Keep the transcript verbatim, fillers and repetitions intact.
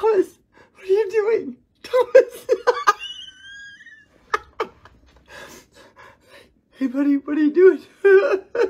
Thomas, what are you doing? Thomas! Hey buddy, what are you doing?